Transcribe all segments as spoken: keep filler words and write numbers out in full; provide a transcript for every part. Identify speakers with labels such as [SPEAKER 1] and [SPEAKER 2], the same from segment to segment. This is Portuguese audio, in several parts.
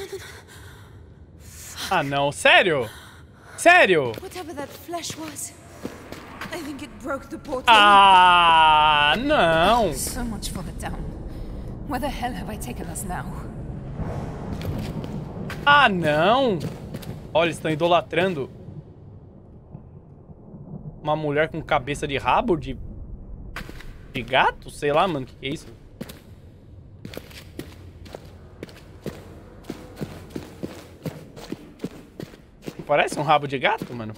[SPEAKER 1] Ah, não. Sério? Sério?
[SPEAKER 2] Whatever that flesh was, I think it broke the portal.
[SPEAKER 1] Ah, não.
[SPEAKER 2] So much for the town. Where the hell have I taken us now?
[SPEAKER 1] Ah, não. Olha, eles estão idolatrando uma mulher com cabeça de rabo de... de gato? Sei lá, mano. O que, que é isso? Parece um rabo de gato, mano.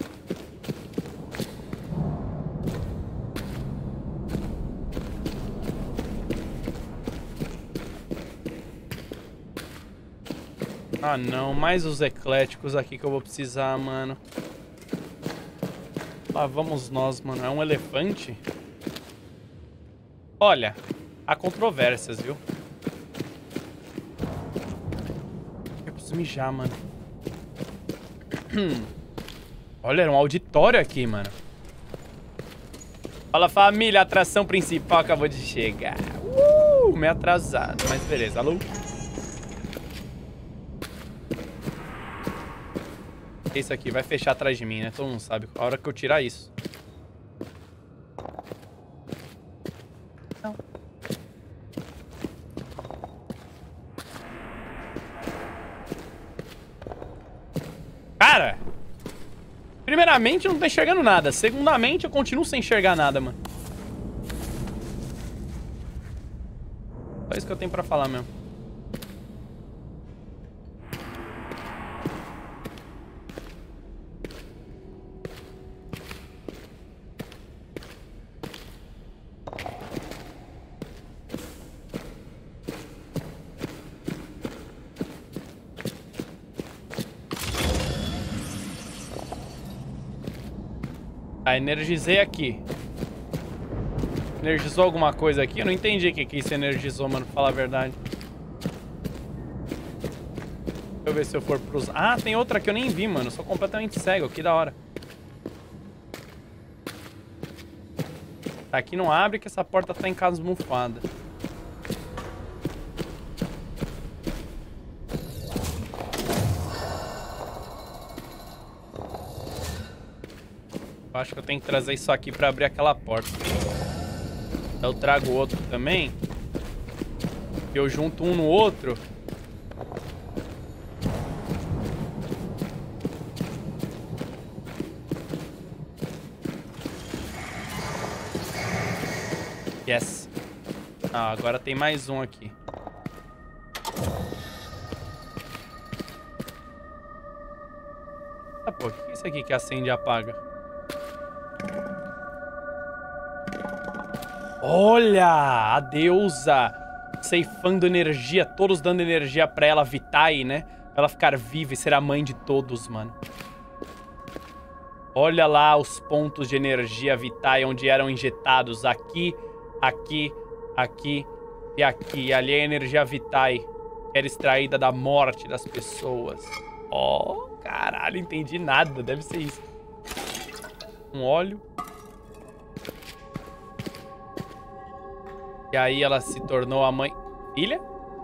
[SPEAKER 1] Ah, não. Mais os ecléticos aqui que eu vou precisar, mano. Lá vamos nós, mano. É um elefante? Olha, há controvérsias, viu? Eu preciso mijar, mano. Olha, era um auditório aqui, mano. Fala, família. A atração principal acabou de chegar. Uh, meio atrasado, mas beleza. Alô? Esse aqui vai fechar atrás de mim, né? Todo mundo sabe. A hora que eu tirar isso. Não. Cara! Primeiramente, eu não tô enxergando nada. Segundamente, eu continuo sem enxergar nada, mano. Só isso que eu tenho pra falar mesmo. Ah, energizei aqui. Energizou alguma coisa aqui? Eu não entendi o que, que isso energizou, mano, pra falar a verdade. Deixa eu ver se eu for pros... Ah, tem outra que eu nem vi, mano. Eu sou completamente cego. Que da hora. Tá, aqui não abre que essa porta tá encasmufada. Eu acho que eu tenho que trazer isso aqui pra abrir aquela porta. Eu trago outro também. Eu junto um no outro. Yes. Ah, agora tem mais um aqui. Ah, pô, o que é isso aqui que acende e apaga? Olha, a deusa ceifando energia, todos dando energia pra ela, Vitae, né? Pra ela ficar viva e ser a mãe de todos, mano. Olha lá os pontos de energia Vitae onde eram injetados. Aqui, aqui, aqui e aqui. Ali é a energia Vitae, que era extraída da morte das pessoas. Oh, caralho, entendi nada. Deve ser isso. Um óleo. E aí ela se tornou a mãe... Filha?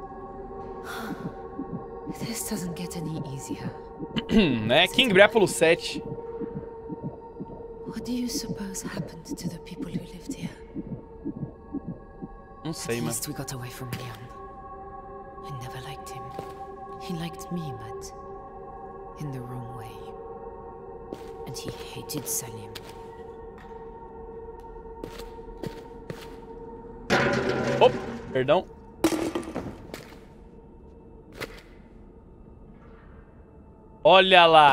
[SPEAKER 2] This doesn't get any easier.
[SPEAKER 1] Né? King Brápulo sete.
[SPEAKER 2] What do you suppose happened to the people who lived here?
[SPEAKER 1] Não sei,
[SPEAKER 2] At
[SPEAKER 1] mano.
[SPEAKER 2] least we got away from Leon. I never liked him. He liked me, but in the wrong way. And he hated Salim.
[SPEAKER 1] Oh, perdão. Olha lá.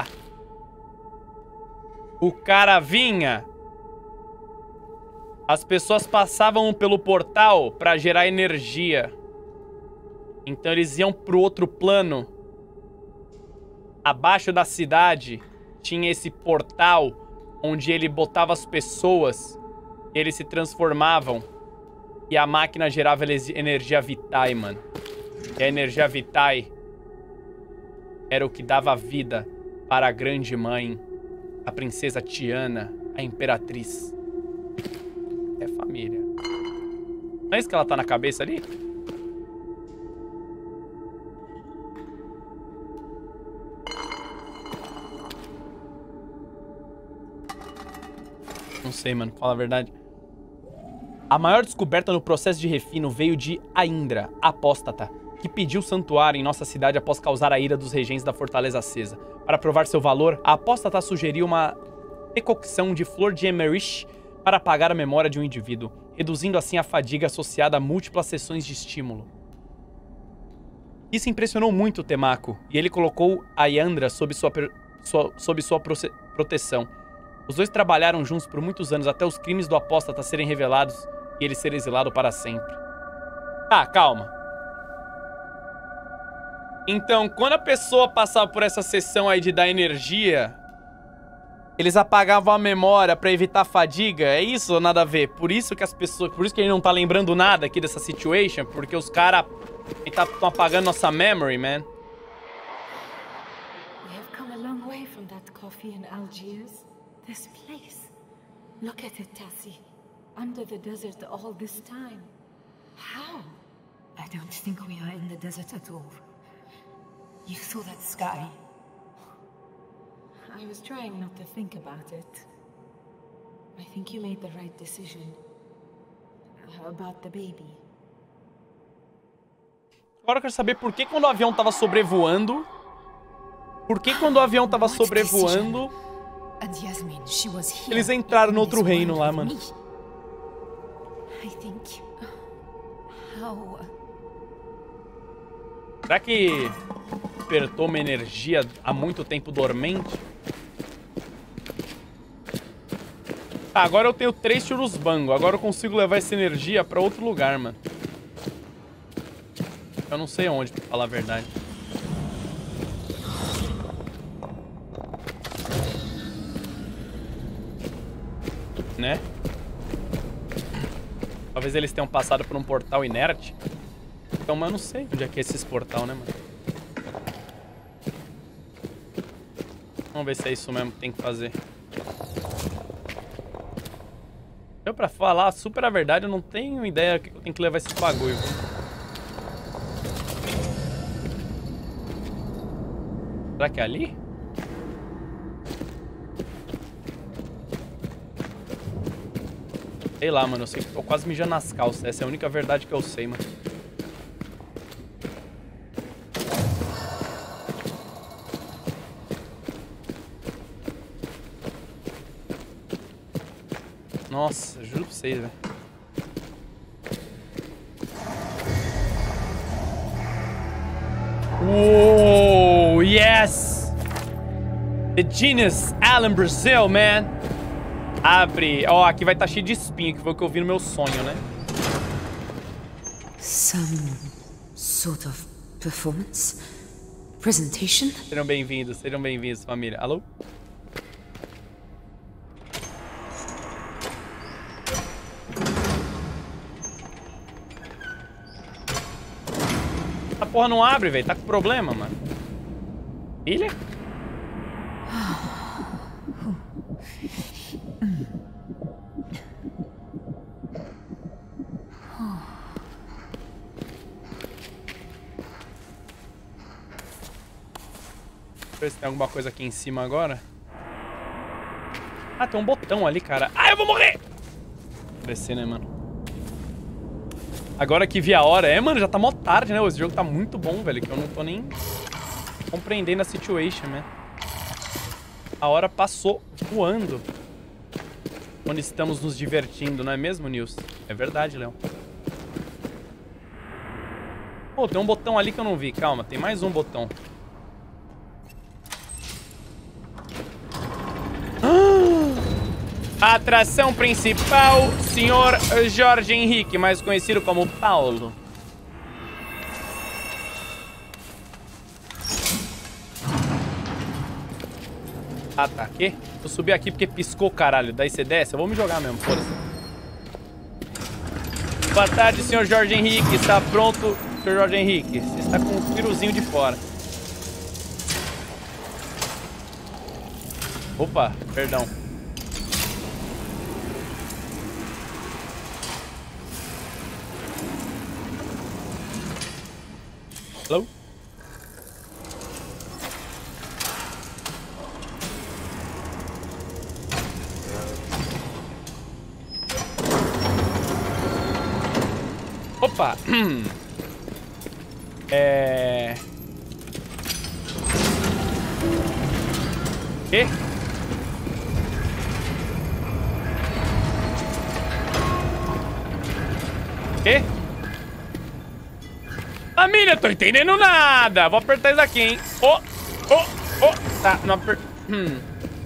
[SPEAKER 1] O cara vinha. As pessoas passavam pelo portal pra gerar energia. Então eles iam pro outro plano. Abaixo da cidade tinha esse portal onde ele botava as pessoas. E eles se transformavam. E a máquina gerava energia Vitae, mano. E a energia Vitae era o que dava vida para a grande mãe, a princesa Tiana, a imperatriz. É família. Não é isso que ela tá na cabeça ali? Não sei, mano. Fala a verdade. A maior descoberta no processo de refino veio de Aindra, a apóstata, que pediu santuário em nossa cidade após causar a ira dos regentes da Fortaleza Acesa. Para provar seu valor, a apóstata sugeriu uma decocção de flor de Emmerich para apagar a memória de um indivíduo, reduzindo assim a fadiga associada a múltiplas sessões de estímulo. Isso impressionou muito o Temako, e ele colocou a Yandra sob sua, sua, sob sua proteção. Os dois trabalharam juntos por muitos anos até os crimes do apóstata serem revelados e ele ser exilado para sempre. Ah, calma. Então, quando a pessoa passava por essa sessão aí de dar energia, eles apagavam a memória pra evitar fadiga? É isso ou nada a ver? Por isso que as pessoas... Por isso que ele não tá lembrando nada aqui dessa situation? Porque os caras estão tá, apagando nossa memory, man.
[SPEAKER 3] We have come a long way from that coffee in Algiers. This place. Look at it, Tassie. Under the desert all this time. How?
[SPEAKER 2] I don't think we are in the desert at all. You saw that sky.
[SPEAKER 3] I was trying not to think about it. I think you made the right decision. About the baby.
[SPEAKER 1] Agora eu quero saber por que quando o avião tava sobrevoando... Por que quando o avião tava sobrevoando... Eles entraram no outro reino lá, mano.
[SPEAKER 2] I think... How...
[SPEAKER 1] Será que despertou uma energia há muito tempo dormente? Ah, agora eu tenho três churusbango. Agora eu consigo levar essa energia pra outro lugar, mano. Eu não sei onde, pra falar a verdade. Né? Talvez eles tenham passado por um portal inerte. Então, mas eu não sei onde é que é esse portal, né, mano? Vamos ver se é isso mesmo que tem que fazer. Eu, pra falar super a verdade, eu não tenho ideia que eu tenho que levar esse bagulho. Será que é ali? Sei lá, mano. Eu sei que tô quase mijando nas calças. Essa é a única verdade que eu sei, mano. Nossa, juro pra vocês, velho. Oh, yes! The Genius Alan Brazil, man! Abre. Ó, oh, aqui vai estar cheio de espinho, que foi o que eu vi no meu sonho, né?
[SPEAKER 2] Some sort of performance? Presentation?
[SPEAKER 1] Sejam bem-vindos, sejam bem-vindos, família. Alô? Essa porra não abre, velho. Tá com problema, mano. Ilha? Deixa eu ver se tem alguma coisa aqui em cima agora. Ah, tem um botão ali, cara. Ah, eu vou morrer! Vou descer, né, mano? Agora que vi a hora... É, mano, já tá mó tarde, né? Esse jogo tá muito bom, velho. Que eu não tô nem compreendendo a situation, né? A hora passou voando. Quando estamos nos divertindo, não é mesmo, Nils? É verdade, Leão. Pô, tem um botão ali que eu não vi. Calma, tem mais um botão. A atração principal, senhor Jorge Henrique, mais conhecido como Paulo. Ah, tá. Aqui? Eu subi aqui porque piscou, caralho. Daí você desce? Eu vou me jogar mesmo, foda-se. Boa tarde, senhor Jorge Henrique. Está pronto, senhor Jorge Henrique? Você está com o piruzinho de fora. Opa, perdão. Hello? Opa. É... Quê? Quê? Família, eu tô entendendo nada. Vou apertar isso aqui, hein? Oh, oh, oh. Tá, não aper... Hum.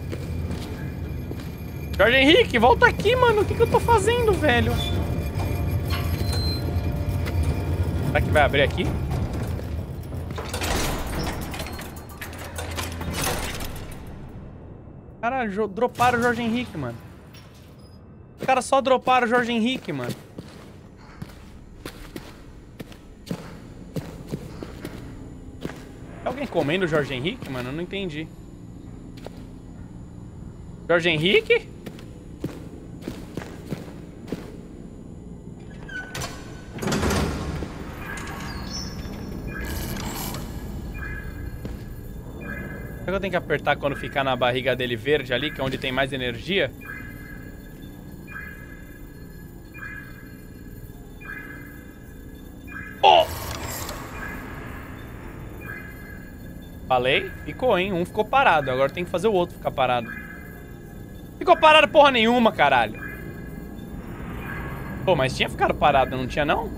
[SPEAKER 1] Jorge Henrique, volta aqui, mano. O que que eu tô fazendo, velho? Será que vai abrir aqui? Caralho, droparam o Jorge Henrique, mano. Os caras só droparam o Jorge Henrique, mano. Tem alguém comendo o Jorge Henrique, mano? Eu não entendi. Jorge Henrique? Será que eu tenho que apertar quando ficar na barriga dele verde ali, que é onde tem mais energia? Oh! Falei? Ficou, hein? Um ficou parado. Agora tem que fazer o outro ficar parado. Ficou parado porra nenhuma, caralho. Pô, mas tinha ficado parado, não tinha não?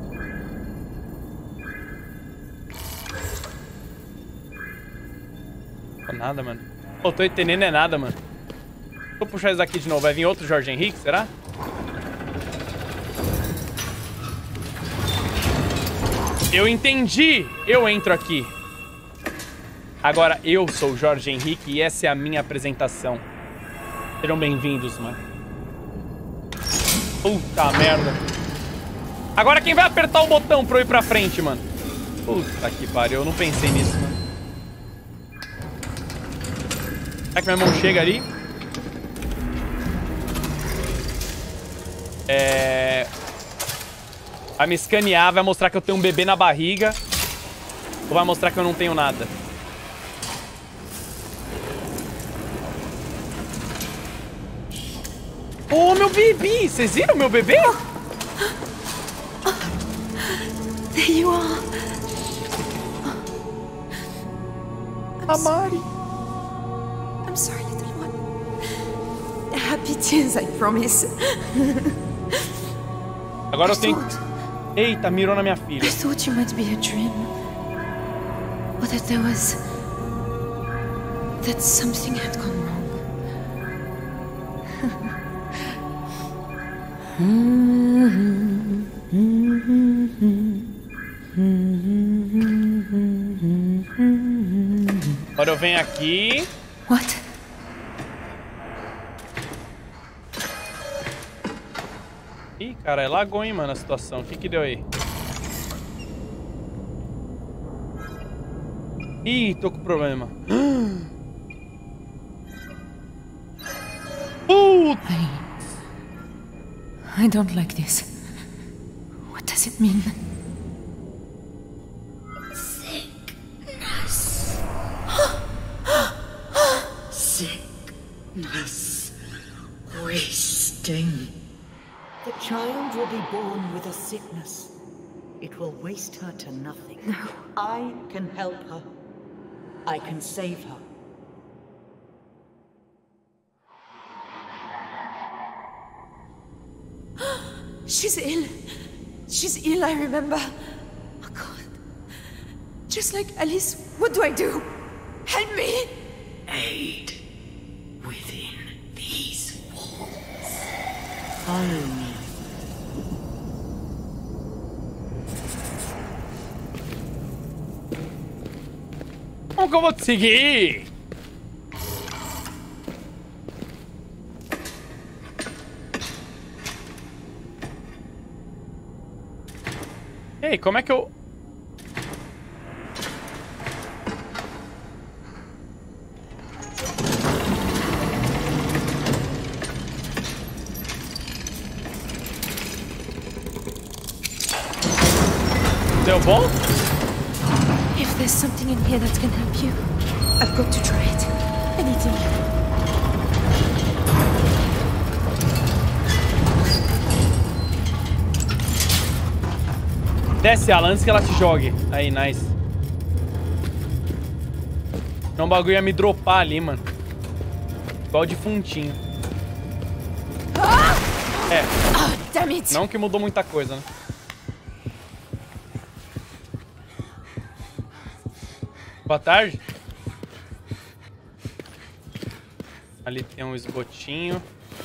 [SPEAKER 1] Nada, mano. Pô, tô entendendo é nada, mano. Vou puxar isso aqui de novo. Vai vir outro Jorge Henrique, será? Eu entendi. Eu entro aqui. Agora eu sou o Jorge Henrique e essa é a minha apresentação. Sejam bem-vindos, mano. Puta merda. Agora quem vai apertar o botão pra eu ir pra frente, mano? Puta que pariu. Eu não pensei nisso, mano. Será que minha mão chega ali? É... Vai me escanear, vai mostrar que eu tenho um bebê na barriga. Ou vai mostrar que eu não tenho nada? Oh, meu bebê! Vocês viram meu bebê?
[SPEAKER 2] There you are.
[SPEAKER 1] A Mari.
[SPEAKER 2] I'm sorry, little one. Happy tears, I promise.
[SPEAKER 1] Agora eu tenho... Eita, mirou na minha filha.
[SPEAKER 2] I thought you might be a dream. Or that there was... that something had gone wrong.
[SPEAKER 1] Agora eu venho aqui.
[SPEAKER 2] What?
[SPEAKER 1] Ih, cara, é lagou, hein, mano, a situação. O que que deu aí? Ih, tô com problema. Puta!
[SPEAKER 2] I don't like this. What does it mean?
[SPEAKER 4] Sickness. Sickness. Wasting.
[SPEAKER 5] The child will be born with a sickness. It will waste her to nothing.
[SPEAKER 2] No.
[SPEAKER 5] I can help her. I can save her.
[SPEAKER 2] She's ill. She's ill, I remember. Oh, God. Just like Alice, what do I do? Help me!
[SPEAKER 4] Aid within these walls.
[SPEAKER 5] Follow me.
[SPEAKER 1] Como que eu vou te seguir? Ei, como é que eu... Deu bom?
[SPEAKER 2] If there's something in here that can help you, I've got to try it. Anything.
[SPEAKER 1] Desce ela antes que ela te jogue. Aí, nice. Então o bagulho ia me dropar ali, mano. Igual defuntinho. É.
[SPEAKER 2] Oh, damn it.
[SPEAKER 1] Não que mudou muita coisa, né? Boa tarde. Ali tem um esgotinho.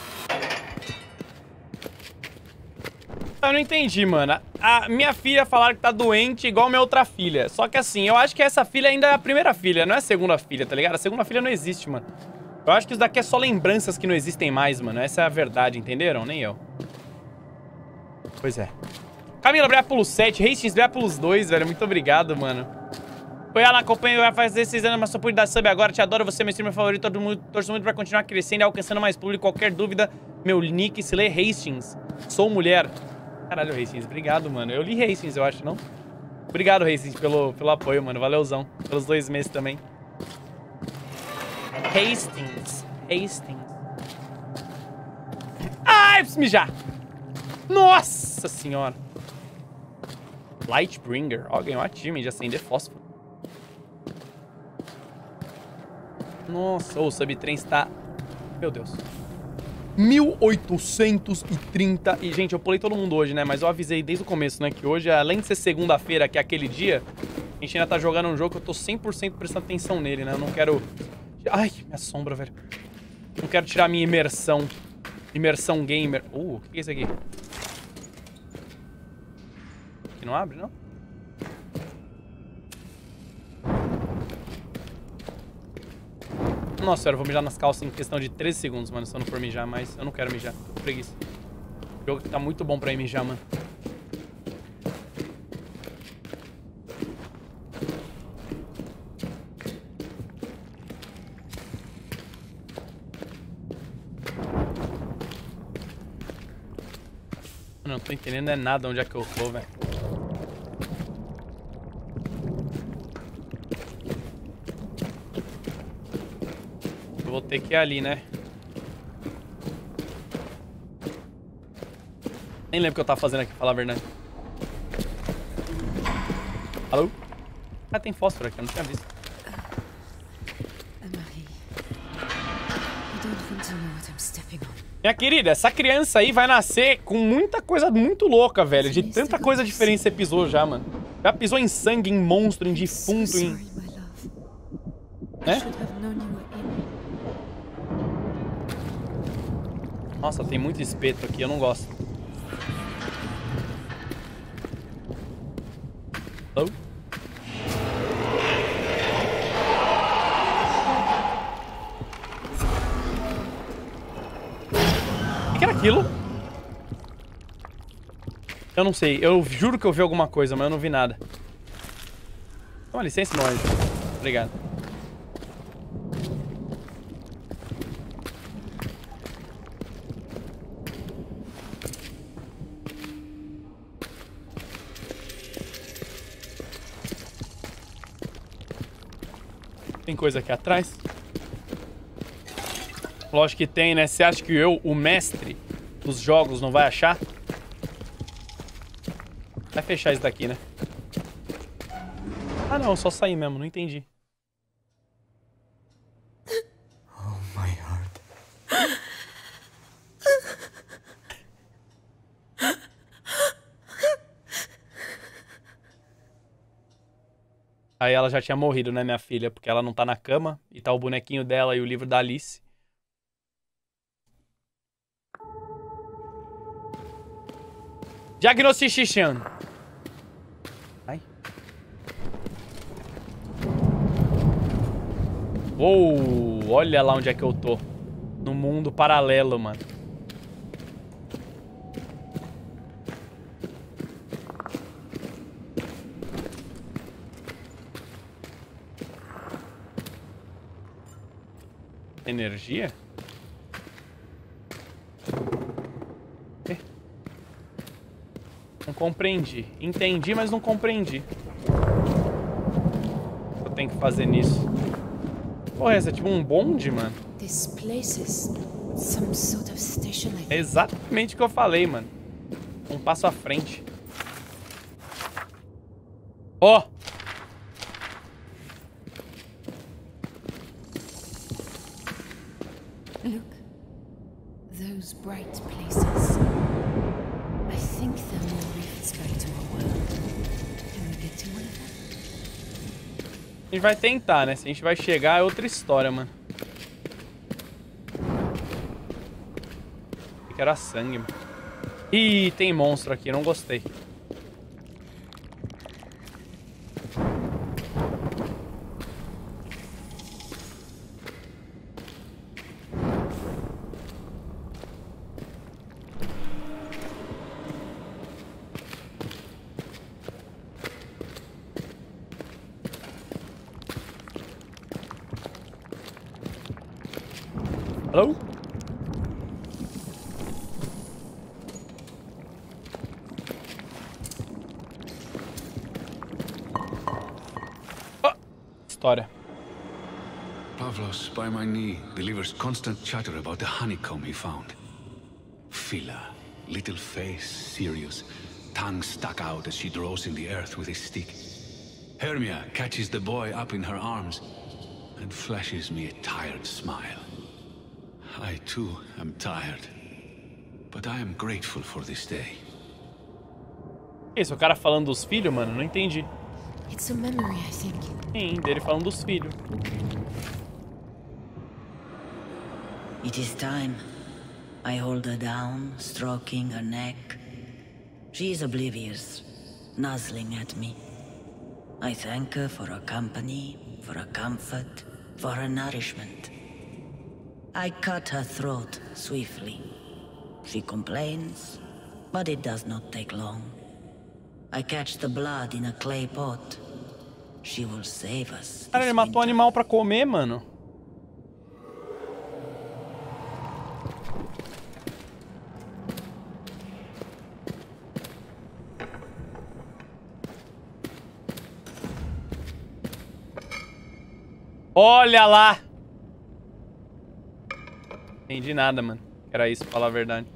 [SPEAKER 1] Eu não entendi, mano. A minha filha falaram que tá doente igual minha outra filha. Só que assim, eu acho que essa filha ainda é a primeira filha, não é a segunda filha, tá ligado? A segunda filha não existe, mano. Eu acho que isso daqui é só lembranças que não existem mais, mano. Essa é a verdade, entenderam? Nem eu. Pois é. Camila, obrigado pelos sete. Hastings, obrigado pelos dois, velho. Muito obrigado, mano. Foi ela, acompanha, vai fazer seis anos, mas só pude dar sub agora. Te adoro, você é meu streamer favorito. Todo mundo, torço muito pra continuar crescendo e alcançando mais público. Qualquer dúvida, meu nick se lê Hastings. Sou mulher. Caralho, Hastings, obrigado, mano. Eu li Hastings, eu acho, não? Obrigado, Hastings, pelo, pelo apoio, mano. Valeuzão. Pelos dois meses também. Hastings. Hastings. Ai, preciso mijar. Nossa senhora. Lightbringer. Ó, ganhou achievement de acender fósforo. Nossa, o subtrem está... Meu Deus. mil oitocentos e trinta. E, gente, eu pulei todo mundo hoje, né? Mas eu avisei desde o começo, né? Que hoje, além de ser segunda-feira, que é aquele dia, a gente ainda tá jogando um jogo que eu tô cem por cento prestando atenção nele, né? Eu não quero... Ai, minha sombra, velho. Não quero tirar minha imersão. Imersão gamer. Uh, o que é isso aqui? Aqui não abre, não? Nossa, eu vou mijar nas calças em questão de treze segundos, mano, se eu não for mijar, mas eu não quero mijar. Tô com preguiça. O jogo tá muito bom pra ir mijar, mano. Eu não tô entendendo é nada onde é que eu tô, velho. Vou ter que ir ali, né? Nem lembro o que eu tava fazendo aqui, pra falar a verdade. Alô? Ah, tem fósforo aqui, eu não tinha visto. Minha querida, essa criança aí vai nascer com muita coisa muito louca, velho. De tanta coisa diferente você pisou já, mano. Já pisou em sangue, em monstro, em defunto, em... Né? Nossa, tem muito espeto aqui, eu não gosto. Hello? O que era aquilo? Eu não sei, eu juro que eu vi alguma coisa, mas eu não vi nada. Toma licença, meu anjo. Obrigado. Tem coisa aqui atrás? Lógico que tem, né? Você acha que eu, o mestre dos jogos, não vai achar? Vai fechar isso daqui, né? Ah, não. Só sair mesmo. Não entendi.
[SPEAKER 4] Oh, my heart.
[SPEAKER 1] Aí ela já tinha morrido, né, minha filha? Porque ela não tá na cama. E tá o bonequinho dela e o livro da Alice. Diagnosticando. Ai. Uou, olha lá onde é que eu tô. No mundo paralelo, mano. Energia? Eh. Não compreendi. Entendi, mas não compreendi. Eu tenho que fazer nisso. Porra, essa é tipo um bonde, mano.
[SPEAKER 2] This place is some sort of station,
[SPEAKER 1] É exatamente o que eu falei, mano. Um passo à frente. Ó! Oh.
[SPEAKER 2] Look. Those bright places. I think there are more rifts back to our world. Can we get to one of them?
[SPEAKER 1] A gente vai tentar, né? Se a gente vai chegar, é outra história, mano. Achei que era sangue, mano. Ih, tem monstro aqui, não gostei. Hello? Oh, história.
[SPEAKER 6] Pavlos, by my knee, delivers constant chatter about the honeycomb he found. Phila, little face, serious, tongue stuck out as she draws in the earth with his stick. Hermia catches the boy up in her arms and flashes me a tired smile. I too am tired, but I am grateful for this day.
[SPEAKER 1] Esse é o cara falando dos filhos, mano? Não entendi.
[SPEAKER 2] It's a memory, I think.
[SPEAKER 1] Sim, dele falando dos filhos.
[SPEAKER 7] It is time. I hold her down, stroking her neck. She is oblivious, nuzzling at me. I thank her for her company, for her comfort, for her nourishment. I cut her throat swiftly. She complains, but it does not take long. I catch the blood in a clay pot. She will save us.
[SPEAKER 1] Cara, ele matou um animal pra comer, mano. Olha lá! Entendi nada, mano. Era isso, pra falar a verdade.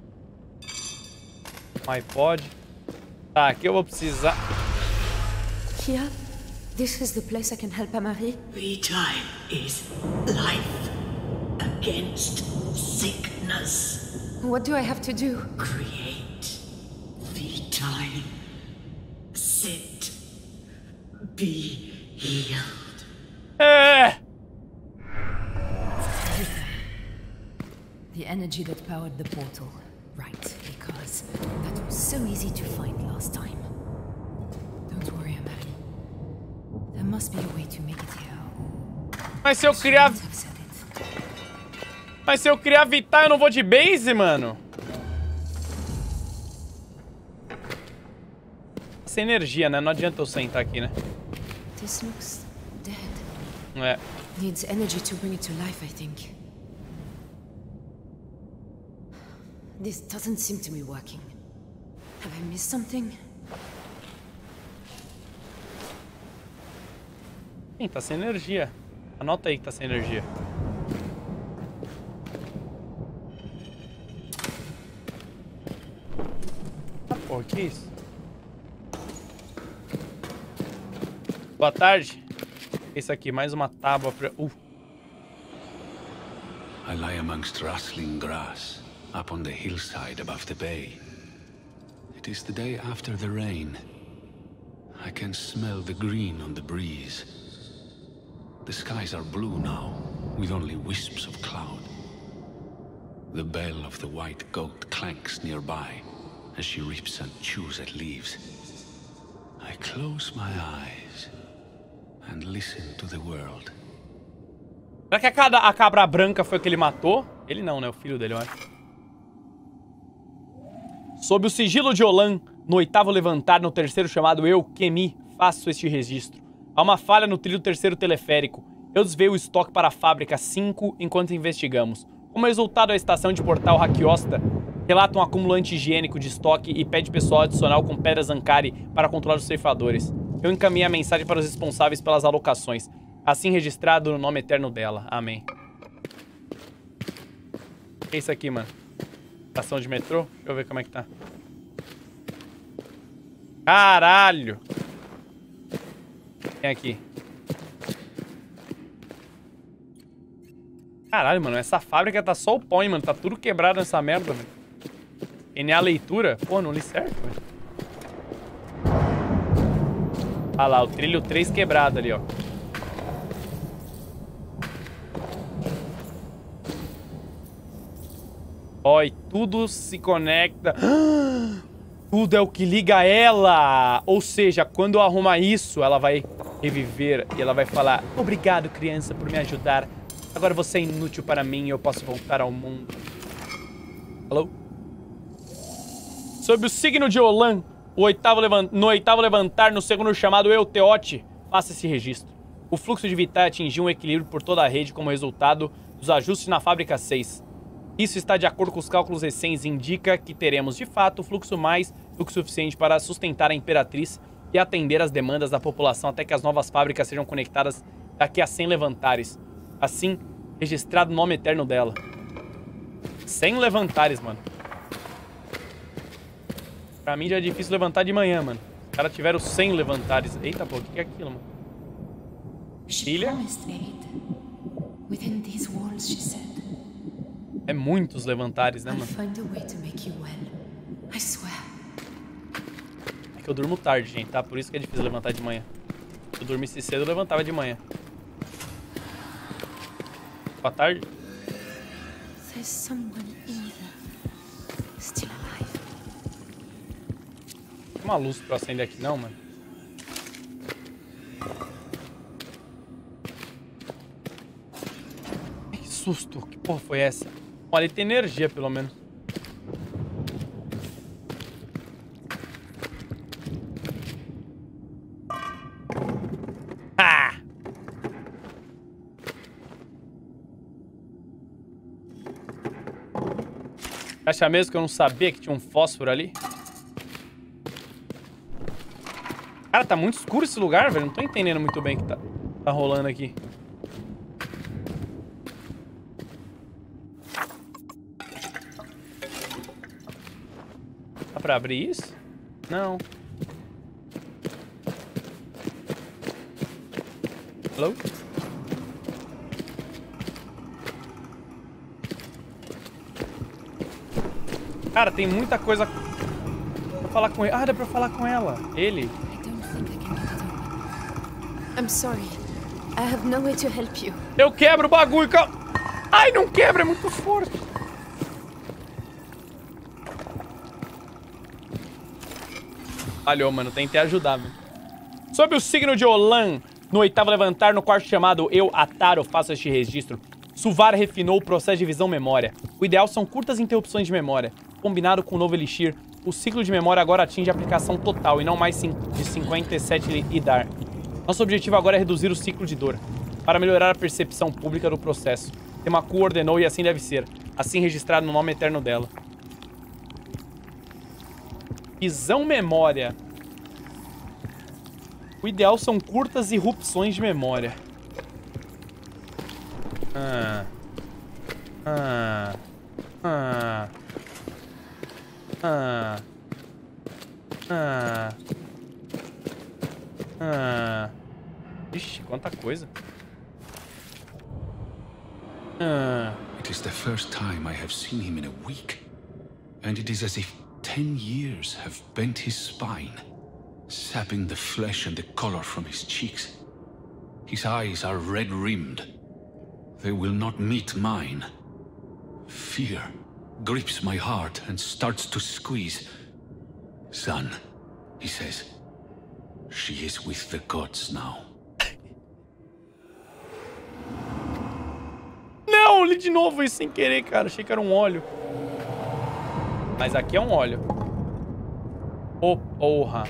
[SPEAKER 1] Um iPod. Tá, aqui eu vou precisar...
[SPEAKER 3] Here? This is the place I can help Amari?
[SPEAKER 5] Time is life against sickness.
[SPEAKER 3] What do I have to do?
[SPEAKER 5] Create the time. Sit. Be healed.
[SPEAKER 1] É!
[SPEAKER 2] The energy that powered the portal. Right, because that was so easy to find last time. Don't worry, Amari. There must be a way to make it here.
[SPEAKER 1] Mas se eu criar... Mas se eu criar Vital, eu não vou de base, mano? Sem energia, né? Não adianta eu sentar aqui, né?
[SPEAKER 2] This looks dead.
[SPEAKER 1] É.
[SPEAKER 2] Needs energy to bring it to life, I think. This doesn't seem to be working. Have I missed something?
[SPEAKER 1] Sim, tá sem energia. Anota aí que tá sem energia. Ah, porra, que isso? Boa tarde. Esse aqui, mais uma tábua pra... Uh.
[SPEAKER 6] I lie amongst rustling grass, up on the hillside above the bay. It is the day after the rain. I can smell the green on the breeze. The skies are blue now, with only wisps of cloud. The bell of the white goat clanks nearby, as she rips and chews at leaves. I close my eyes and listen to the world.
[SPEAKER 1] Será que a, cada, a cabra branca foi a que ele matou? Ele não, né? O filho dele, eu acho. Sob o sigilo de Olan, no oitavo levantar, no terceiro chamado eu, Kemi, faço este registro. Há uma falha no trilho do terceiro teleférico. Eu desviei o estoque para a fábrica cinco enquanto investigamos. Como resultado, a estação de portal Hakiosta relata um acúmulo anti-higiênico de estoque e pede pessoal adicional com pedras Ankari para controlar os ceifadores. Eu encaminhei a mensagem para os responsáveis pelas alocações, assim registrado no nome eterno dela. Amém. O que é isso aqui, mano? Estação de metrô? Deixa eu ver como é que tá. Caralho! Tem aqui. Caralho, mano, essa fábrica tá só o pó, hein, mano. Tá tudo quebrado nessa merda, velho. E nem a leitura. Pô, não li certo, velho. Ah lá, o trilho três quebrado ali, ó. Ó, e tudo se conecta. Tudo é o que liga ela. Ou seja, quando eu arrumar isso, ela vai reviver e ela vai falar: obrigado, criança, por me ajudar. Agora você é inútil para mim e eu posso voltar ao mundo. Alô? Sob o signo de Olan, o oitavo levan... no oitavo levantar, no segundo chamado Euteote, faça esse registro. O fluxo de Vitae atingiu um equilíbrio por toda a rede como resultado dos ajustes na fábrica seis. Isso está de acordo com os cálculos recentes e indica que teremos, de fato, fluxo mais do que suficiente para sustentar a Imperatriz e atender às demandas da população até que as novas fábricas sejam conectadas daqui a cem levantares. Assim, registrado o nome eterno dela. cem levantares, mano. Pra mim já é difícil levantar de manhã, mano. Os caras tiveram cem levantares. Eita, pô, o que é aquilo, mano? Filha? É muitos levantares, né, mano? É que eu durmo tarde, gente, tá? Por isso que é difícil levantar de manhã. Se eu dormisse cedo, eu levantava de manhã. Boa tarde.
[SPEAKER 2] There's someone in there, still alive.
[SPEAKER 1] Tem uma luz pra acender aqui, não, mano? Ai, que susto! Que porra foi essa? Bom, ali tem energia, pelo menos. Ah! Acha mesmo que eu não sabia que tinha um fósforo ali? Cara, tá muito escuro esse lugar, velho. Não tô entendendo muito bem o que tá, tá rolando aqui. Dá pra abrir isso? Não. Hello? Cara, tem muita coisa pra falar com ele. Ah, dá pra falar com ela. Ele.
[SPEAKER 2] I'm sorry. I have no way to help you.
[SPEAKER 1] Eu quebro o bagulho, calma. Ai, não quebra, é muito forte. Falhou, mano. Tentei ajudar, mano. Sob o signo de Olan, no oitavo levantar, no quarto chamado Eu, Ataro, faço este registro. Suvar refinou o processo de visão memória. O ideal são curtas interrupções de memória. Combinado com o novo Elixir, o ciclo de memória agora atinge a aplicação total e não mais de cinquenta e sete idar. Nosso objetivo agora é reduzir o ciclo de dor, para melhorar a percepção pública do processo. Temaku ordenou e assim deve ser, assim registrado no nome eterno dela. Visão memória. O ideal são curtas irrupções de memória. Ah. Ah. Ah. Ah. Ah. Ah. Ixi, quanta coisa. Ah.
[SPEAKER 6] It is the first time I have seen him in a week. And it is as if ten years have bent his spine, sapping the flesh and the color from his cheeks. His eyes are red-rimmed. They will not meet mine. Fear grips my heart and starts to squeeze. Son, he says, she is with the gods now.
[SPEAKER 1] Não, li de novo isso sem querer, cara. Achei que era um óleo. Mas aqui é um óleo. Oh, porra.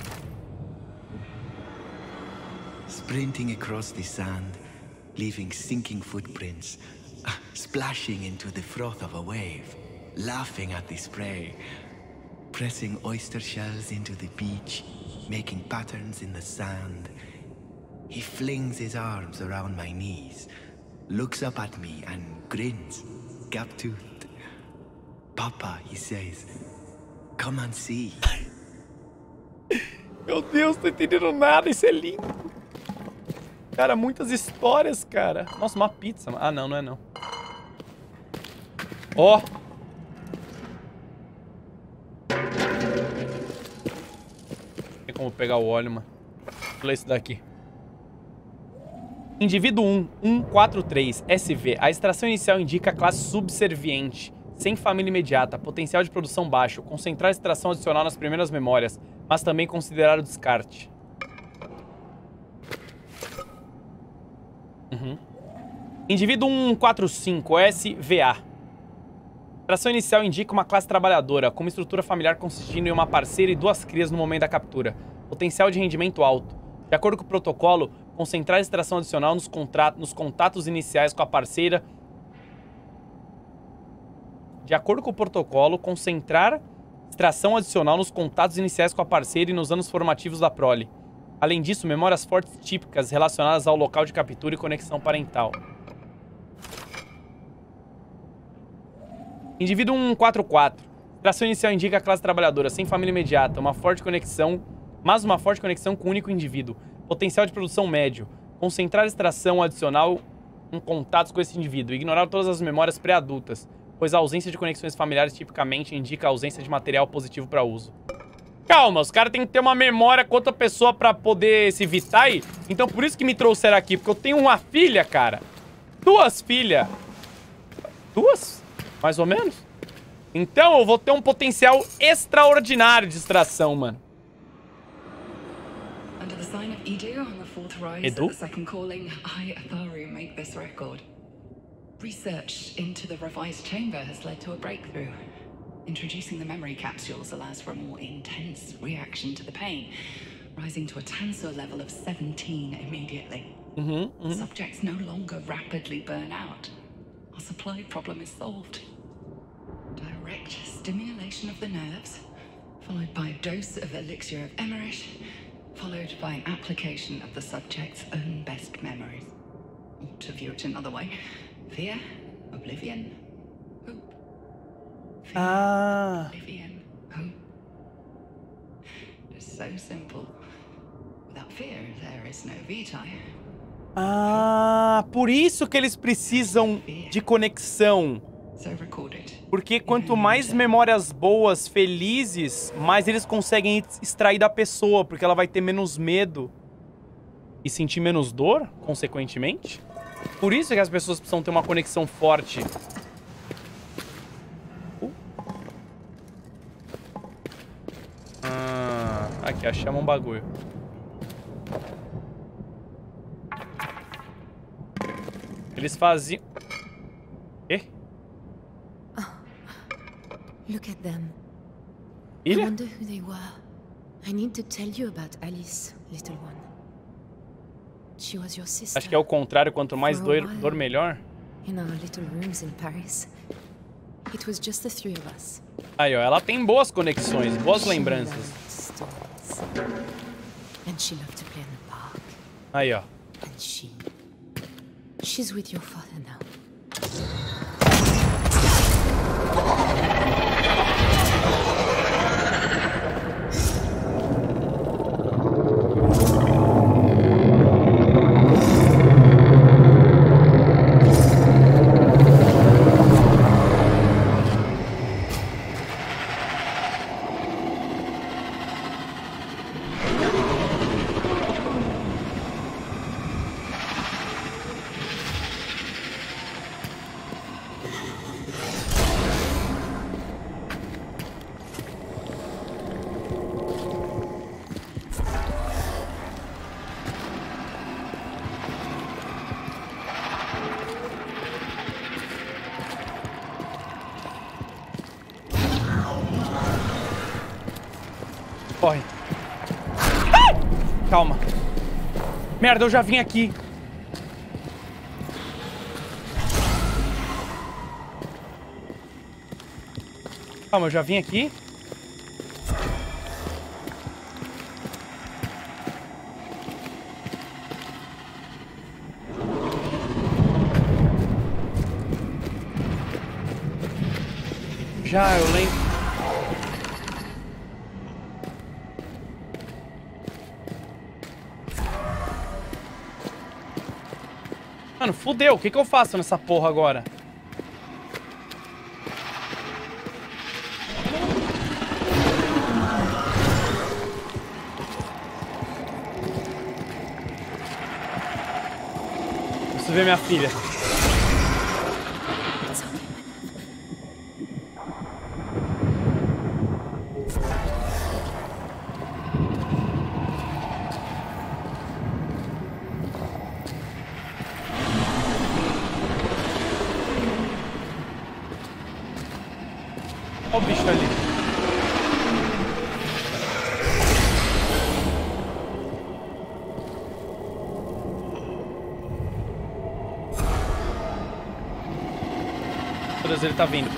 [SPEAKER 4] Sprinting across the sand, leaving sinking footprints, uh, splashing into the froth of a wave, laughing at the spray, pressing oyster shells into the beach, making patterns in the sand. He flings his arms around my knees, looks up at me and grins, gap-toothed. Papa, he says, come and see.
[SPEAKER 1] Meu Deus, não tô entendendo nada, isso é lindo. Cara, muitas histórias, cara. Nossa, uma pizza. Ah, não, não é não. Ó. Oh. Tem como pegar o óleo, mano. Vou ler isso daqui. Indivíduo um, um quatro três, S V. A extração inicial indica a classe subserviente, sem família imediata, potencial de produção baixo, concentrar a extração adicional nas primeiras memórias, mas também considerar o descarte. Uhum. Indivíduo um quatro cinco, S V A. Extração inicial indica uma classe trabalhadora, com uma estrutura familiar consistindo em uma parceira e duas crias no momento da captura. Potencial de rendimento alto. De acordo com o protocolo, concentrar a extração adicional nos, nos contatos iniciais com a parceira. De acordo com o protocolo, concentrar extração adicional nos contatos iniciais com a parceira e nos anos formativos da prole. Além disso, memórias fortes típicas relacionadas ao local de captura e conexão parental. Indivíduo um quatro quatro. Extração inicial indica a classe trabalhadora, sem família imediata, uma forte conexão, mas uma forte conexão com o único indivíduo. Potencial de produção médio. Concentrar a extração adicional em contatos com esse indivíduo. Ignorar todas as memórias pré-adultas, pois a ausência de conexões familiares tipicamente indica a ausência de material positivo para uso. Calma, os caras têm que ter uma memória com outra pessoa pra poder se Vitae. Então por isso que me trouxeram aqui, porque eu tenho uma filha, cara. Duas filhas. Duas? Mais ou menos? Então eu vou ter um potencial extraordinário de extração, mano.
[SPEAKER 8] Under the sign of Edu on the fourth rise
[SPEAKER 1] Edu?
[SPEAKER 8] of the second calling, I, Atharu, make this record. Research into the revised chamber has led to a breakthrough. Introducing the memory capsules allows for a more intense reaction to the pain, rising to a tensor level of seventeen immediately.
[SPEAKER 1] Mm-hmm, mm-hmm.
[SPEAKER 8] Subjects no longer rapidly burn out. Our supply problem is solved. Direct stimulation of the nerves, followed by a dose of elixir of Emmerich, followed by an application of the subject's own best memories. Or to view it another way, fear, oblivion, hope. Fear,
[SPEAKER 1] Ah.
[SPEAKER 8] oblivion, hope. It's so simple. Without fear, there is no Vitae.
[SPEAKER 1] Ah, por isso que eles precisam de conexão.
[SPEAKER 8] So recorded.
[SPEAKER 1] Porque quanto mais memórias boas, felizes, mais eles conseguem extrair da pessoa, porque ela vai ter menos medo e sentir menos dor, consequentemente. Por isso que as pessoas precisam ter uma conexão forte. Uh. Ah, aqui, achamos um bagulho. Eles faziam... Quê?
[SPEAKER 2] Look at them.
[SPEAKER 1] Ilha?
[SPEAKER 2] I wonder who they were. I need to tell you about Alice, little one. She was your sister.
[SPEAKER 1] Acho que é o contrário, quanto mais dor, dor melhor.
[SPEAKER 2] In our little rooms in Paris. It was just the three of us.
[SPEAKER 1] Aí, ó, ela tem boas conexões, boas lembranças.
[SPEAKER 2] And she loved to play in the park.
[SPEAKER 1] Aí, ó.
[SPEAKER 2] And she... She's with your father now.
[SPEAKER 1] Corre. Ah! Calma. Merda, eu já vim aqui. Calma, eu já vim aqui. Já, eu lembro. Mano, fudeu. O que que eu faço nessa porra agora? Preciso ver minha filha. Olha o bicho ali. Meu Deus, ele tá vindo.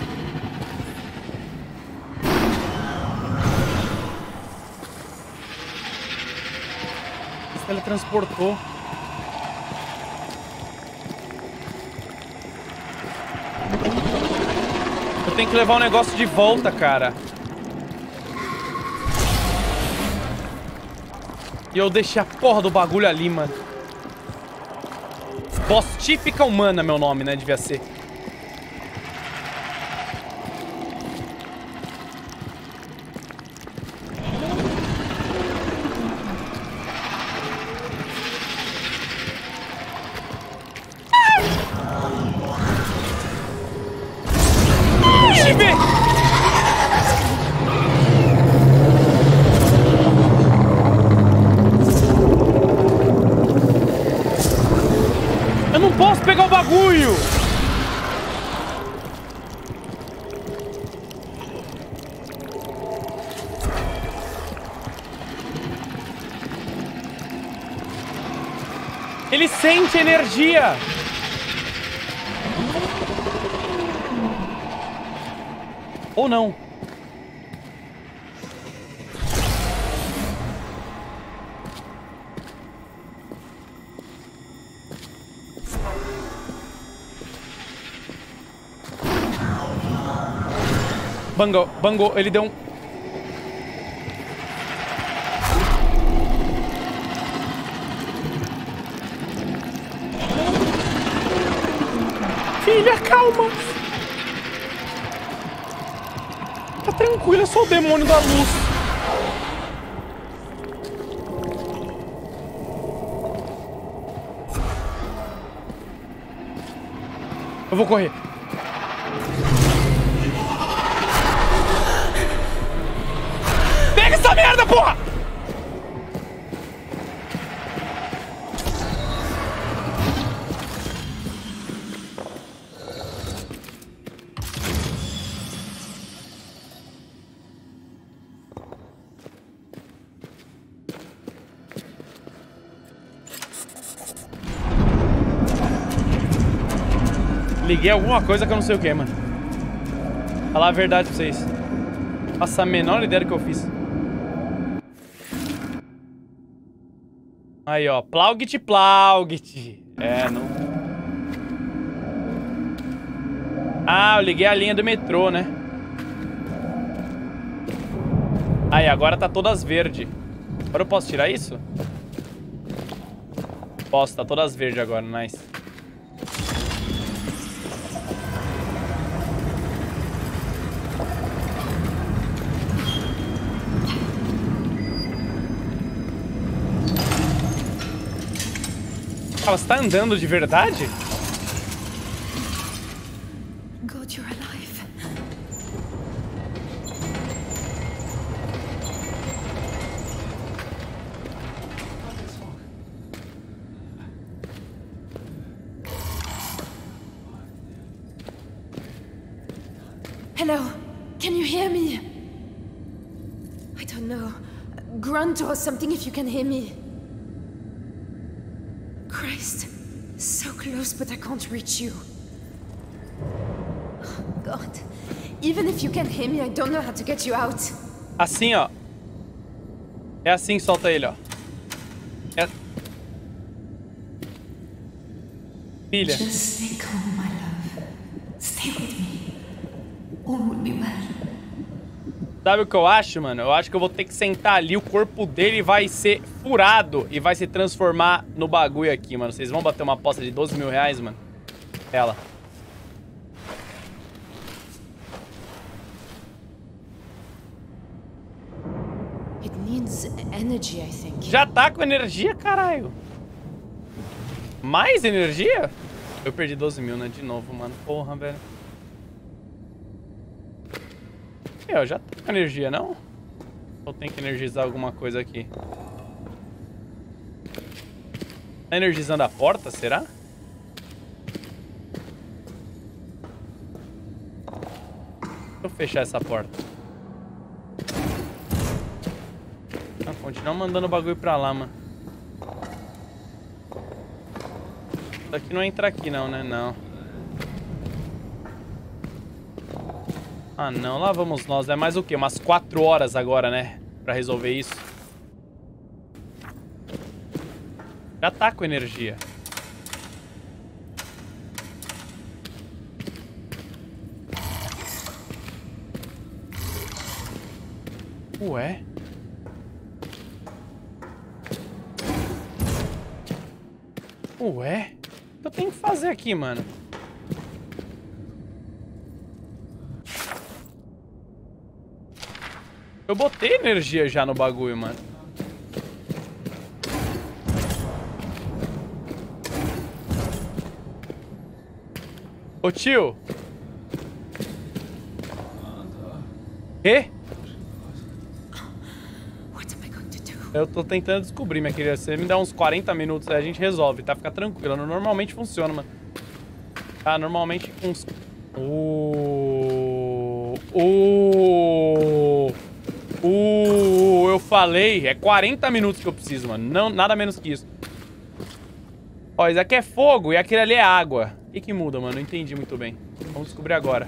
[SPEAKER 1] Ele teletransportou. Eu tenho que levar o negócio de volta, cara. E eu deixei a porra do bagulho ali, mano. Boss típica humana, meu nome, né? Devia ser. Eu não posso pegar o bagulho! Ele sente energia! Ou não? Bango, Bango, ele deu um... Filha, calma! Tá tranquilo, é só o demônio da luz. Eu vou correr. Pega essa merda, porra! Liguei alguma coisa que eu não sei o que, mano. Falar a verdade pra vocês. Faço a menor ideia do que eu fiz. Aí, ó. Plaugit, Plaugit. É, não... Ah, eu liguei a linha do metrô, né? Aí, agora tá todas verdes. Agora eu posso tirar isso? Posso, tá todas verdes agora, nice. Ah, você tá andando de verdade?
[SPEAKER 2] God, you're alive. Hello, can you hear me? I don't know. Grunt or something if you can hear me. Christ, so close, but I can't reach you. Oh, God, even if you can hear me, I don't know how to get you out.
[SPEAKER 1] Assim, ó. É assim que solta ele, ó. É... Filha.
[SPEAKER 2] Just stay calm, my love. Stay with me. All will be well.
[SPEAKER 1] Sabe o que eu acho, mano? Eu acho que eu vou ter que sentar ali, o corpo dele vai ser furado e vai se transformar no bagulho aqui, mano. Vocês vão bater uma aposta de doze mil reais, mano? Ela.
[SPEAKER 2] It needs energy, I think.
[SPEAKER 1] Já tá com energia, caralho. Mais energia? Eu perdi doze mil, né? De novo, mano. Porra, velho. Eu já tô com energia, não? Ou tem que energizar alguma coisa aqui? Tá energizando a porta, será? Deixa eu fechar essa porta. Ah, continua mandando o bagulho pra lá, mano. Isso aqui não entra aqui não, né? Não. Ah, não. Lá vamos nós. É mais o quê? Umas quatro horas agora, né? Pra resolver isso. Já tá com energia. Ué? Ué? O que eu tenho que fazer aqui, mano? Eu botei energia já no bagulho, mano. Ô, tio. Quê? Eu tô tentando descobrir, minha querida. Você me dá uns quarenta minutos aí, a gente resolve, tá? Fica tranquilo. Normalmente funciona, mano. Tá, normalmente com uns... Oh... Oh... Uh, eu falei, é quarenta minutos que eu preciso, mano. Não, nada menos que isso. Ó, isso aqui é fogo e aquele ali é água. O que que muda, mano? Não entendi muito bem. Vamos descobrir agora.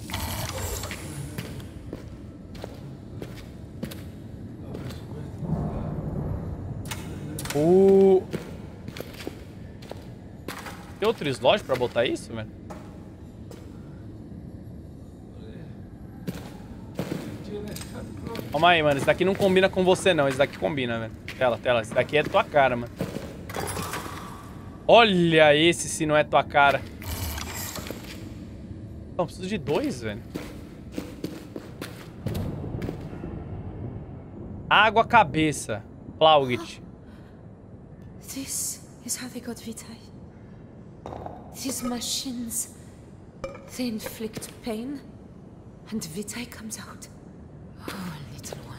[SPEAKER 1] Uh... Tem outro slot pra botar isso, velho? Calma aí, mano. Esse daqui não combina com você, não. Esse daqui combina, velho. Tela, tela. Esse daqui é tua cara, mano. Olha esse se não é tua cara. Não, preciso de dois, velho. Água cabeça. Plaugit.
[SPEAKER 2] This is how they got Vitae. These machines, they inflict pain, and Vitae comes out. Oh, little one.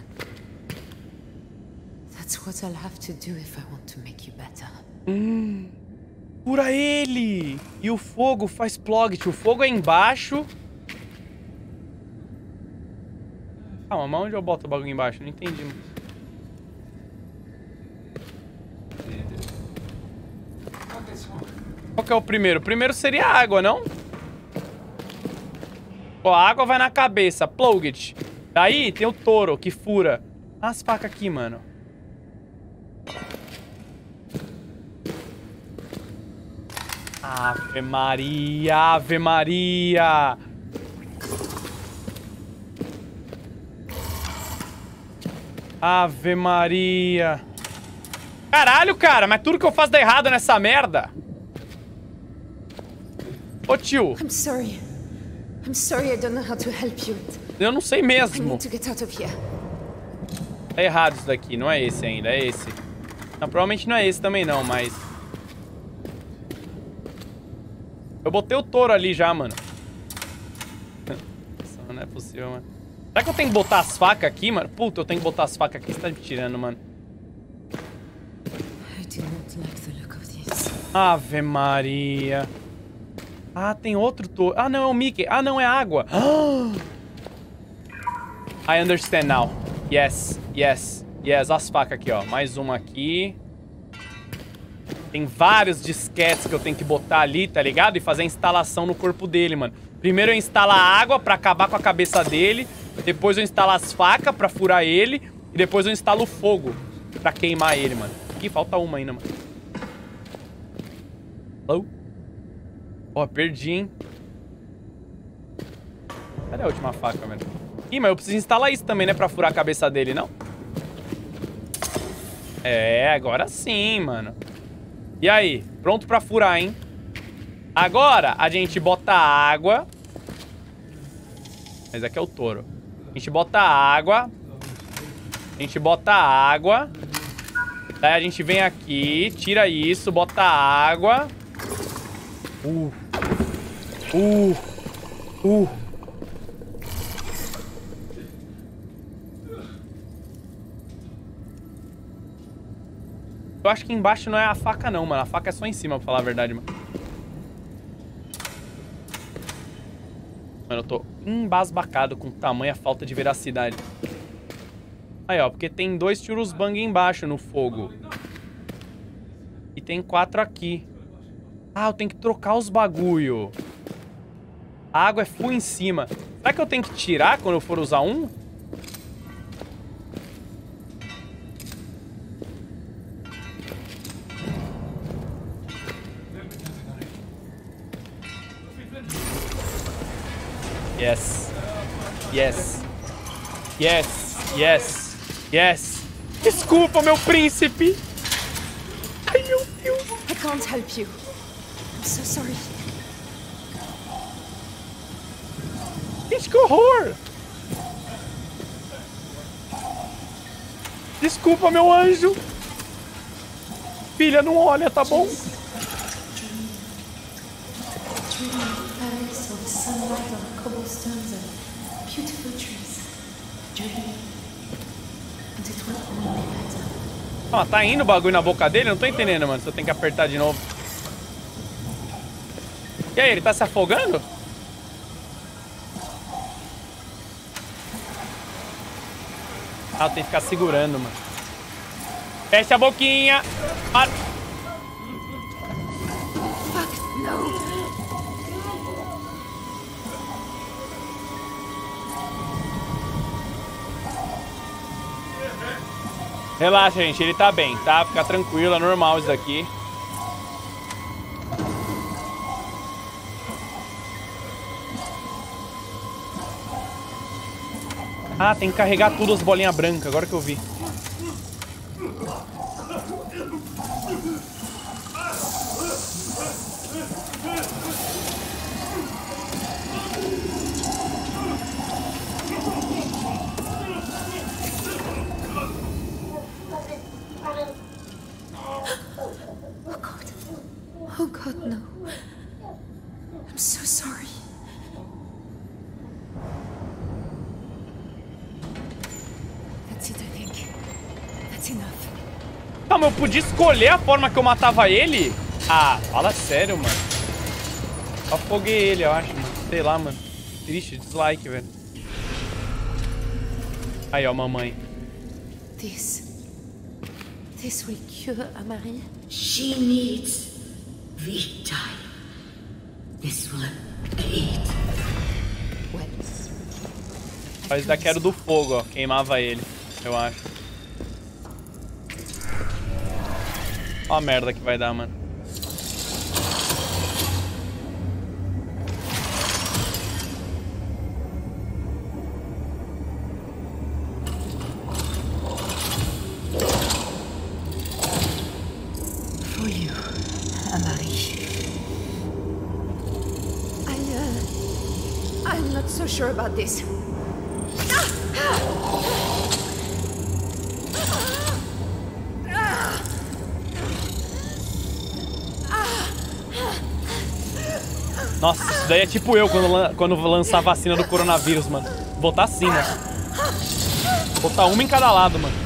[SPEAKER 2] That's what I'll have to do if I want to make you better.
[SPEAKER 1] Hum. Cura ele! E o fogo faz Plaugit. O fogo é embaixo. Calma, mas onde eu boto o bagulho embaixo? Não entendi. Qual que é o primeiro? O primeiro seria a água, não? Ó, a água vai na cabeça. Plaugit. Daí tem o touro que fura. As facas aqui, mano. Ave Maria, Ave Maria. Ave Maria. Caralho, cara, mas tudo que eu faço dá errado nessa merda. Ô, tio.
[SPEAKER 2] I'm sorry. I'm sorry, I don't know how to help you.
[SPEAKER 1] Eu não sei
[SPEAKER 2] I
[SPEAKER 1] mesmo.
[SPEAKER 2] need to get out of here.
[SPEAKER 1] Tá errado isso daqui, não é esse ainda, é esse. Não, provavelmente não é esse também não, mas... Eu botei o touro ali já, mano. Nossa, não é possível, mano. Será que eu tenho que botar as facas aqui, mano? Puta, eu tenho que botar as facas aqui, você tá me tirando, mano.
[SPEAKER 2] I do not like the look of this.
[SPEAKER 1] Ave Maria. Ah, tem outro touro. Ah, não, é o Mickey. Ah, não, é água. I understand now. Yes, yes, yes. As facas aqui, ó. Mais uma aqui. Tem vários disquetes que eu tenho que botar ali, tá ligado? E fazer a instalação no corpo dele, mano. Primeiro eu instalo a água pra acabar com a cabeça dele. Depois eu instalo as facas pra furar ele. E depois eu instalo o fogo pra queimar ele, mano. Ih, falta uma ainda, mano. Hello? Ó, perdi, hein? Cadê a última faca, velho? Ih, mas eu preciso instalar isso também, né? Pra furar a cabeça dele, não? É, agora sim, mano. E aí? Pronto pra furar, hein? Agora, a gente bota água. Mas aqui é o touro. A gente bota água. A gente bota água. Daí a gente vem aqui, tira isso, bota água. Uh. Uh. Uh. Eu acho que embaixo não é a faca não, mano. A faca é só em cima, pra falar a verdade, mano. Mano, eu tô embasbacado com tamanha falta de veracidade. Aí, ó, porque tem dois churros-bang embaixo no fogo. E tem quatro aqui. Ah, eu tenho que trocar os bagulho. A água é full em cima. Será que eu tenho que tirar quando eu for usar um? Yes. Yes. Yes. Yes. Yes. Desculpa, meu príncipe. Ai, meu Deus.
[SPEAKER 2] I can't help you. I'm so sorry.
[SPEAKER 1] Gente, que horror. Desculpa, meu anjo. Filha, não olha, tá bom? Ah, tá indo o bagulho na boca dele? Não tô entendendo, mano. Se eu tenho que apertar de novo. E aí, ele tá se afogando? Ah, eu tenho que ficar segurando, mano. Fecha a boquinha. Para.
[SPEAKER 2] Fuck, no.
[SPEAKER 1] Relaxa, gente. Ele tá bem, tá? Fica tranquilo, é normal isso daqui. Ah, tem que carregar tudo as bolinhas brancas, agora que eu vi.
[SPEAKER 2] Oh God, no. I'm so sorry. That's it, I think. That's enough.
[SPEAKER 1] Tá, mas eu podia escolher a forma que eu matava ele? Ah, fala sério, mano. Eu afoguei ele, eu acho, mano. Sei lá, mano. Triste, dislike, velho. Aí, ó, mamãe.
[SPEAKER 2] This... This will cure Amari?
[SPEAKER 5] She needs Vitae. This will aid.
[SPEAKER 1] Mas esse daqui era o do fogo, ó. Queimava ele, eu acho. Ó a merda que vai dar, mano.
[SPEAKER 5] For you, Amari.
[SPEAKER 2] I, uh... I'm not so sure about this.
[SPEAKER 1] Nossa, isso daí é tipo eu quando, lan quando lançar a vacina do coronavírus, mano. Botar assim, mano. Botar uma em cada lado, mano.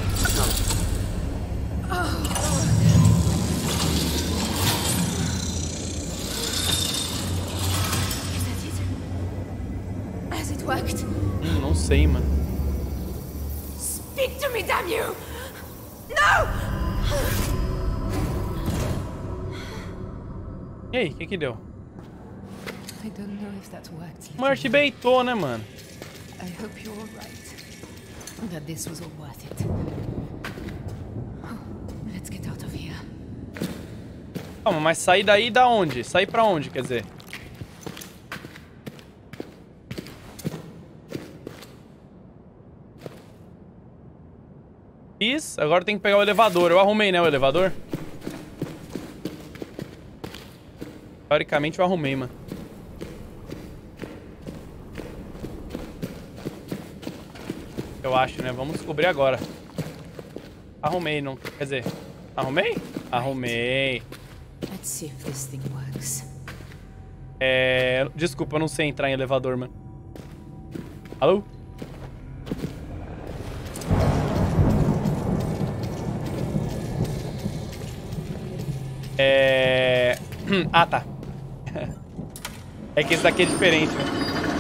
[SPEAKER 2] Has it worked?
[SPEAKER 1] Hum, não sei, mano.
[SPEAKER 2] Speak to me, damn you! No!
[SPEAKER 1] E aí, o que que deu?
[SPEAKER 2] I don't know if that worked.
[SPEAKER 1] Marty beitou, né, mano?
[SPEAKER 2] I hope you're all right. That this was all worth it. Oh, let's get out of here.
[SPEAKER 1] Calma, mas sair daí da onde? Sair pra onde, quer dizer? Fiz, agora tem que pegar o elevador. Eu arrumei, né, o elevador? Teoricamente eu arrumei, mano. Eu acho, né? Vamos descobrir agora. Arrumei, não... Quer dizer... Arrumei? Arrumei.
[SPEAKER 2] Let's see if this thing works.
[SPEAKER 1] É... Desculpa, eu não sei entrar em elevador, mano. Alô? É... Ah, tá. É que esse daqui é diferente, né?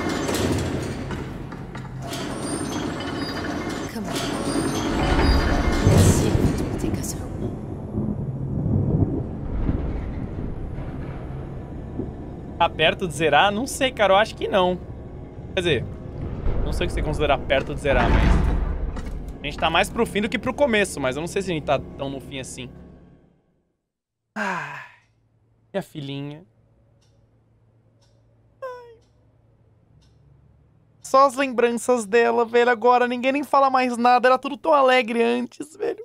[SPEAKER 2] Come on. Let's see if it will take us home.
[SPEAKER 1] Tá perto de zerar? Não sei, cara. Eu acho que não. Quer dizer, não sei o que você considera perto de zerar, mas... A gente tá mais pro fim do que pro começo, mas eu não sei se a gente tá tão no fim assim. Ah, minha filhinha. Ai. Só as lembranças dela, velho. Agora ninguém nem fala mais nada. Era tudo tão alegre antes, velho.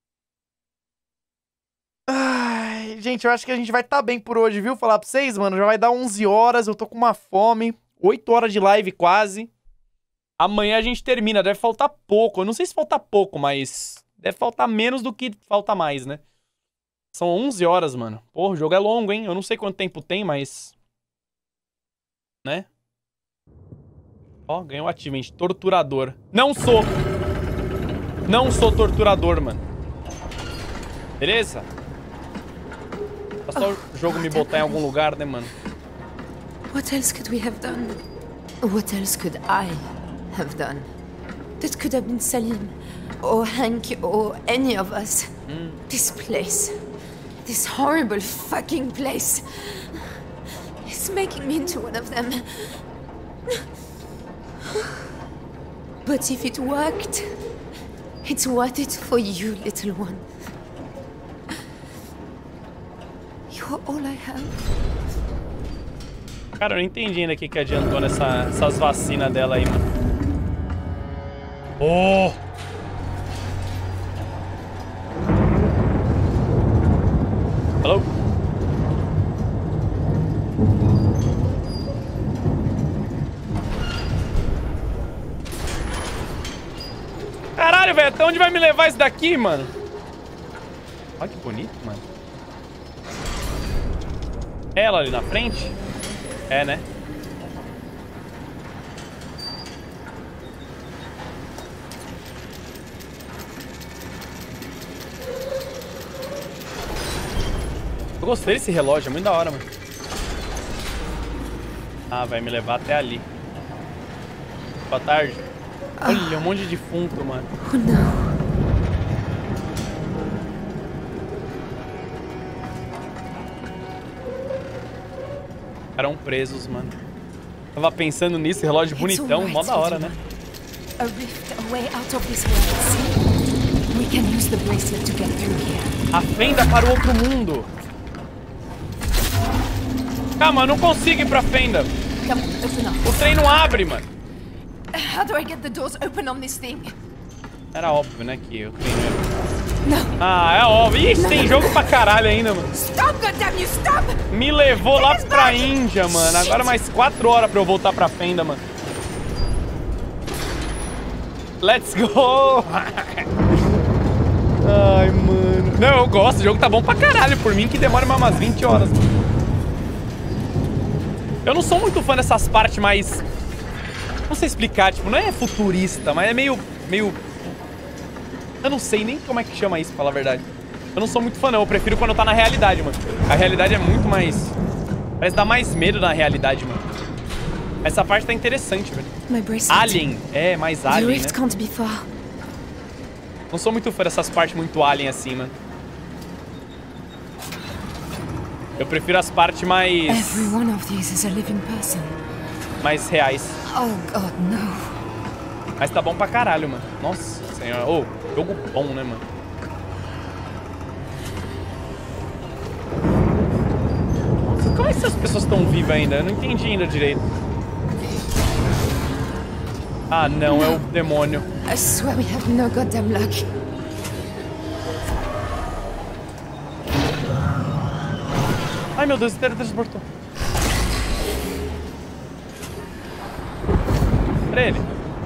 [SPEAKER 1] Ai, gente, eu acho que a gente vai tá bem por hoje, viu? Falar pra vocês, mano. Já vai dar onze horas, eu tô com uma fome. oito horas de live quase. Amanhã a gente termina. Deve faltar pouco. Eu não sei se falta pouco, mas... Deve faltar menos do que falta mais, né? São onze horas, mano. Porra, o jogo é longo, hein? Eu não sei quanto tempo tem, mas... Né? Ó, ganhou achievement. Torturador. Não sou! Não sou torturador, mano. Beleza? É só o jogo me botar em algum lugar, né, mano?
[SPEAKER 2] What else could we have done? What else could I have done? That could have been Salim, or Hank, or any of us.
[SPEAKER 1] Mm.
[SPEAKER 2] This place. This horrible fucking place. It's making me into one of them. But if it worked, it's worth it for you, little one. You're all I have.
[SPEAKER 1] Cara, eu não entendi ainda o que, que adiantou nessa, essas vacinas dela aí, mano. Oh! Alô? Caralho, velho, até onde vai me levar isso daqui, mano? Olha que bonito, mano. É ela ali na frente? É, né? Eu gostei desse relógio, é muito da hora, mano. Ah, vai me levar até ali. Boa tarde. Olha, um monte de defunto, mano.
[SPEAKER 2] Oh, não.
[SPEAKER 1] Ficaram presos, mano. Tava pensando nisso, relógio bonitão, mó da hora, né?
[SPEAKER 2] A rift away out of this world. See? We can use the bracelet to get through here.
[SPEAKER 1] A fenda para o outro mundo. Calma, eu não consigo ir pra fenda.
[SPEAKER 2] Come on, open up.
[SPEAKER 1] O trem não abre, mano.
[SPEAKER 2] How do I get the doors open on this thing?
[SPEAKER 1] Era óbvio, né, que o trem
[SPEAKER 2] Não.
[SPEAKER 1] Ah, é óbvio. Ih, tem jogo pra caralho ainda, mano.
[SPEAKER 2] Stop, goddamn you, stop!
[SPEAKER 1] Me levou lá pra Índia, mano. Agora mais quatro horas pra eu voltar pra fenda, mano. Let's go! Ai, mano. Não, eu gosto. O jogo tá bom pra caralho. Por mim que demora mais umas vinte horas, mano. Eu não sou muito fã dessas partes mais... Não sei explicar, tipo, não é futurista, mas é meio... meio... Eu não sei nem como é que chama isso, pra falar a verdade. Eu não sou muito fã, não. Eu prefiro quando tá na realidade, mano. A realidade é muito mais... Parece dar mais medo na realidade, mano. Essa parte tá interessante, velho. Alien. É, mais Alien, né? Não sou muito fã dessas partes muito Alien assim, mano. Eu prefiro as partes mais...
[SPEAKER 2] Every one of these is a living person.
[SPEAKER 1] Mais reais.
[SPEAKER 2] Oh, God, no.
[SPEAKER 1] Mas tá bom pra caralho, mano. Nossa senhora. Ô, oh, jogo bom, né, mano? Nossa, como é que essas pessoas estão vivas ainda? Eu não entendi ainda direito. Ah, não, é o demônio.
[SPEAKER 2] I swear we have no goddamn luck.
[SPEAKER 1] Ai, meu Deus, ele teletransportou. Pra ele.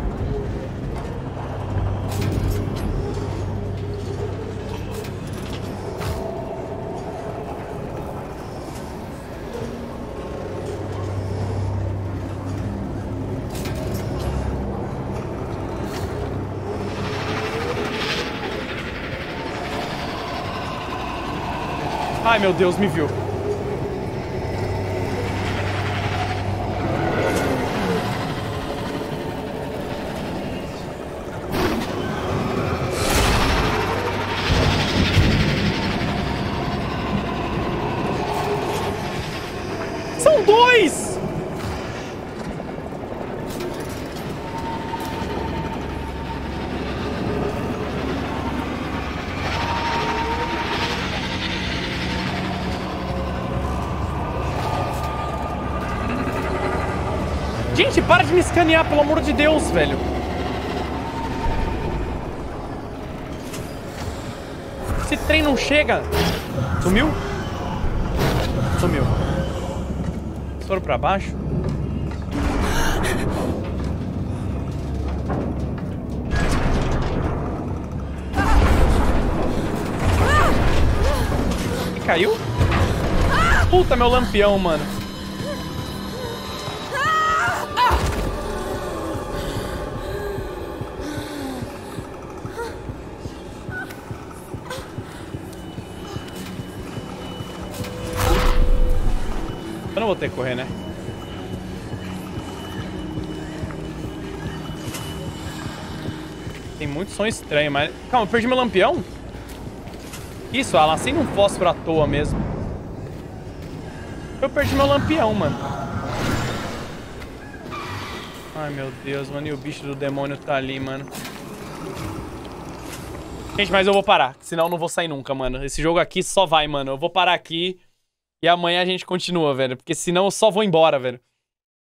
[SPEAKER 1] Ai, meu Deus, me viu. São dois! Gente, para de me escanear, pelo amor de Deus, velho. Esse trem não chega. Sumiu? Sumiu. Foram pra baixo? E caiu? Puta, meu lampião, mano. Eu não vou ter que correr, né? Tem muito som estranho, mas... Calma, eu perdi meu lampião? Isso, Alan, acende um fósforo à toa mesmo. Eu perdi meu lampião, mano. Ai, meu Deus, mano. E o bicho do demônio tá ali, mano. Gente, mas eu vou parar. Senão eu não vou sair nunca, mano. Esse jogo aqui só vai, mano. Eu vou parar aqui... E amanhã a gente continua, velho. Porque senão eu só vou embora, velho.